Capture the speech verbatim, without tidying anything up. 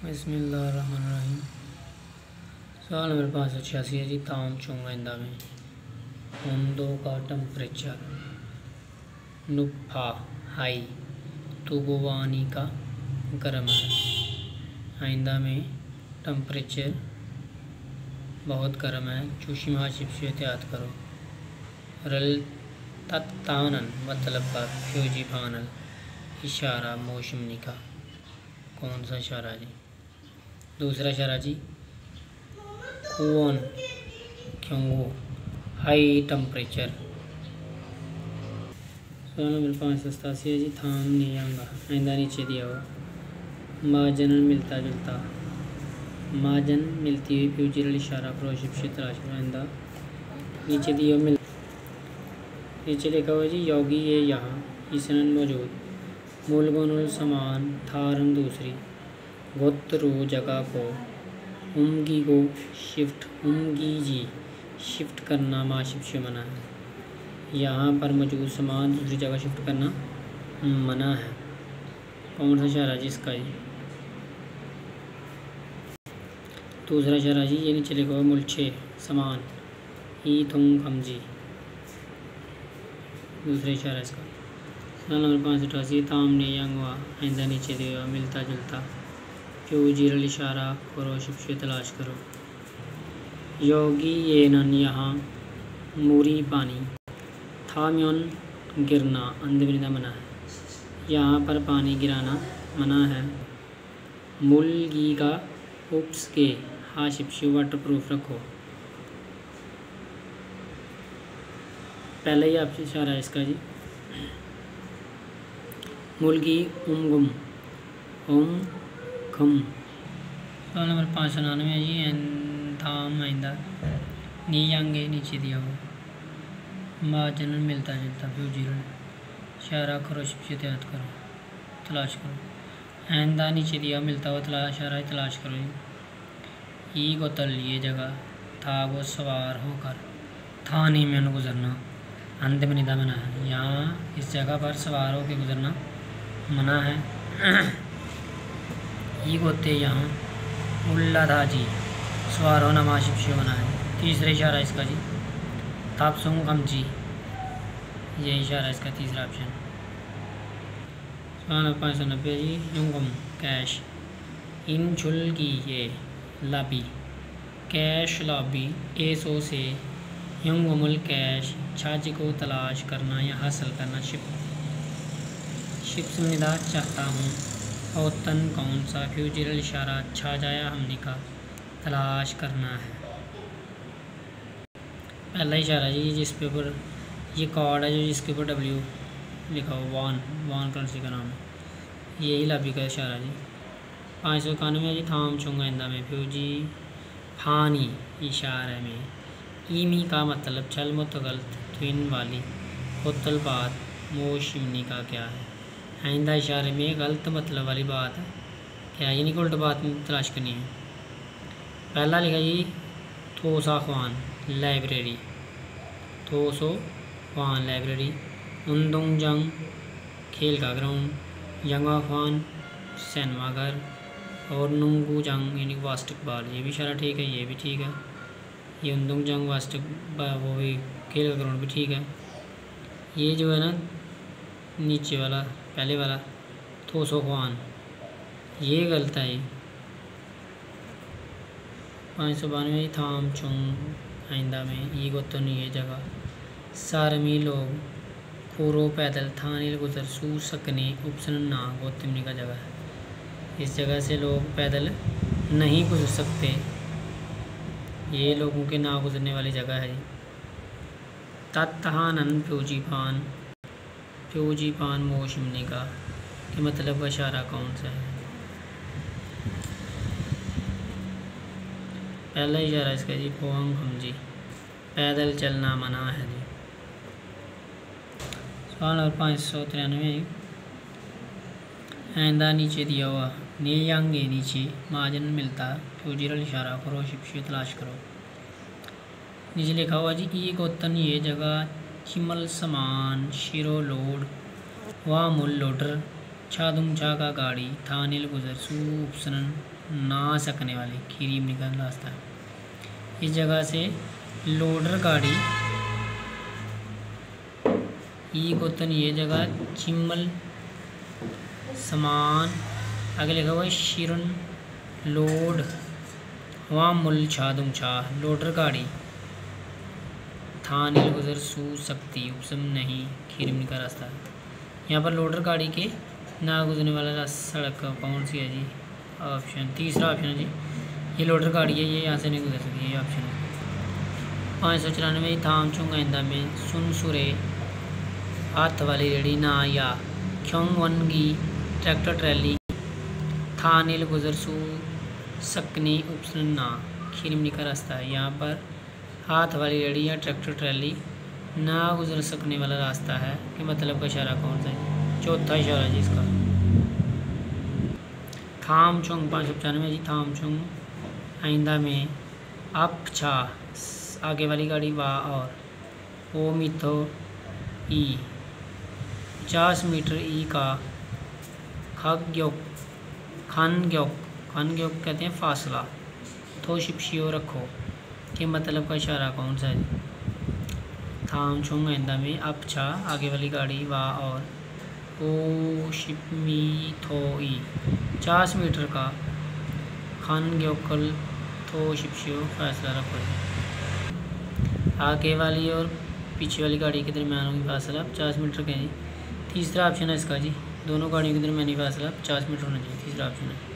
बिस्मिल्लाहिर्रहमानिर्रहीम। सवाल नंबर पाँच सौ छियासी है जी। ताम चुंग आइंदा में उन का टेम्परेचर नुफ़ा हाई तुबवानी का गर्म है। आइंदा में टेम्परेचर बहुत गर्म है। चूशी महाशिप से एहतियात करो। रल तत्तानन मतलब का फ्यूजी फानल इशारा मौसमी का कौन सा इशारा जी? दूसरा इशारा जी कौन क्यों हाई टेम्परेचर। सवाल नंबर पाँच सौ सतासी है जी। थाम नहीं आऊँगा आइंदा नीचे दिया हुआ माजन मिलता जुलता माजन मिलती हुई फ्यूचरल इशारा प्रोशिप से तलाश करो। आइंदा नीचे दिया मिल नीचे लिखा हुआ जी योगी ये यहाँ ईसनन मौजूद मूलगुण समान था रंग दूसरी गोत्र जगह को उमगी को शिफ्ट उमगी जी शिफ्ट करना माशिप से मना है। यहाँ पर मौजूद सामान दूसरी जगह शिफ्ट करना मना है। कौन सा इशारा जी इसका जी? दूसरा इशारा जी ये नीचे लिखा हुआ मुलछे समान ई थुंग खमजी दूसरा इशारा इसका। सवाल नंबर पाँच सौ अठासी तामने यंगवा आइंदा नीचे दिया मिलता जुलता क्यों जीरल इशारा करो शिप से तलाश करो। योगी ये नन यहाँ मूरी पानी थाम्योन गिरना अंधविदा मना है। यहाँ पर पानी गिराना मना है। मुलगी का उप्स के हाँ शिप से वाटर प्रूफ रखो। पहले ही आपसे इशारा है इसका जी मुलगी उमगुम उम खम। सवाल नंबर पाँच सौ नानवे जी थाम आइंदा नीयांगे नीचे दिया हो माजन मिलता जुलता फ्यूजीरल इशारा करो शिप से एहतियात करो तलाश करो। आइंदा नीचे दिया मिलता हुआ तलाश इशारा तलाश करो जी। ई को तल ये जगह था वो सवार होकर था नहीं में गुजरना अंत में निदा मना है। यहाँ इस जगह पर सवार होकर गुजरना मना है। ई गोते यहाँ उल्ला था जी सवार होना माशिप से मना है। तीसरा इशारा इसका जी तापसुंग कम जी ये इशारा इसका तीसरा ऑप्शन। सवाल पाँच सौ नब्बे जी युंगम कैश इन छुल की ये लाबी कैश लॉबी एसो से युंगमुल कैश छाज को तलाश करना या हासिल करना शिप शिप सुनिदा चाहता हूँ। औतन कौन सा फ्यूचरल इशारा छा जाया हमने का तलाश करना है। पहला इशारा जी जिस पे ऊपर ये कार्ड है जो जिसके ऊपर डब्ल्यू लिखा हो वान वान करेंसी का नाम है यही लाबी का इशारा जी। पाँच सौ इक्यानवे जी थाम चुंगा आइंदा में फ्यूजी फानी इशारे में ईमी का मतलब छल मुतगलत ट्विन वाली होतल बात मौसमी का क्या है। आइंदा इशारे में गलत मतलब वाली बात है क्या यानी कि उल्ट बात में तलाश करनी है। पहला लिखा जी थोसा ख्वान लाइब्रेरी थोसो ख्वान लाइब्रेरी उन्दुंग जंग खेल का ग्राउंड यंगा ख्वान सिनेमा घर और नुंगू जंग यानी बास्केटबॉल ये भी इशारा ठीक है ये भी ठीक है। ये उन्दुंग जंग बास्केट वो भी खेल का ग्राउंड भी ठीक है। ये जो है ना नीचे वाला पहले वाला थोसो ख्वान ये गलत है। पाँच सौ बानवे थाम चुंग आइंदा में ये गोतो नहीं है जगह सारमी लोग खूरो पैदल थानील गुजर सू सकने उपसन ना गोतमनी का जगह है। इस जगह से लोग पैदल नहीं गुजर सकते ये लोगों के ना गुजरने वाली जगह है। तत्हानन फ्यूजी पान फ्यूजी पान मौसमी का के मतलब का इशारा कौन सा है। पहला इशारा इसका जी पोंग हम जी पैदल चलना मना है जी। सवाल और पाँच सौ तिरानवे आइंदा नीचे दिया हुआ नीयांगे नीचे माजन मिलता फ्यूजरल इशारा करो शिप से तलाश करो। नीचे लिखा हुआ जी ई गोतन ये जगह चिमल समान शिरो लोड वा मुल लोडर छादुम छा का गाड़ी था नील गुजर सू उपसनन ना सकने वाली खीरीम निकल रास्ता है। इस जगह से लोडर गाड़ी ई गोतन ये जगह चिम्मल सामान आगे लिखा हुआ है शिरन लोड वहाँ मुल छादुम छा लोडर गाड़ी था नील गुजर सू सकती उपसम नहीं खीरमनी का रास्ता है। यहाँ पर लोडर गाड़ी के ना गुजरने वाला सड़क कौन सी है जी? ऑप्शन तीसरा ऑप्शन है जी, ये लोडर गाड़ी है, ये यहाँ से नहीं गुजर सकती, ये ऑप्शन है। पाँच सौ चौरानवे थाम चुंग आइंदा में सुन सुरे हाथ वाली रेडी ना या क्योंग वनगी ट्रैक्टर ट्रैली था नील गुजर सू सकनी उपसन ना खीरमनी का रास्ता है। यहाँ पर हाथ वाली रेडी या ट्रैक्टर ट्रैली ना गुजर सकने वाला रास्ता है कि मतलब का इशारा कौन सा है? चौथा इशारा जी इसका। थाम चुंग पाँच सौ पचानवे जी थाम चुंग आइंदा में अप छा आगे वाली गाड़ी वा और ओ मिथो ई पचास मीटर ई का खग्योक खान ग्योक खान ग्योक कहते हैं फासला तो शिपशियो रखो के मतलब का इशारा कौन सा है? थाम चुंग आइंदा में अप छा आगे वाली गाड़ी वा और ओ शिपमी थो ई पचास मीटर का खान ग्योकल तो शिपशियो फैसला रखो। आगे वाली और पीछे वाली गाड़ी के दरमियान की फासला पचास मीटर का है। तीसरा ऑप्शन है इसका जी, दोनों गाड़ियों के दरमियानी फासला पचास मीटर होना चाहिए, तीसरा ऑप्शन है।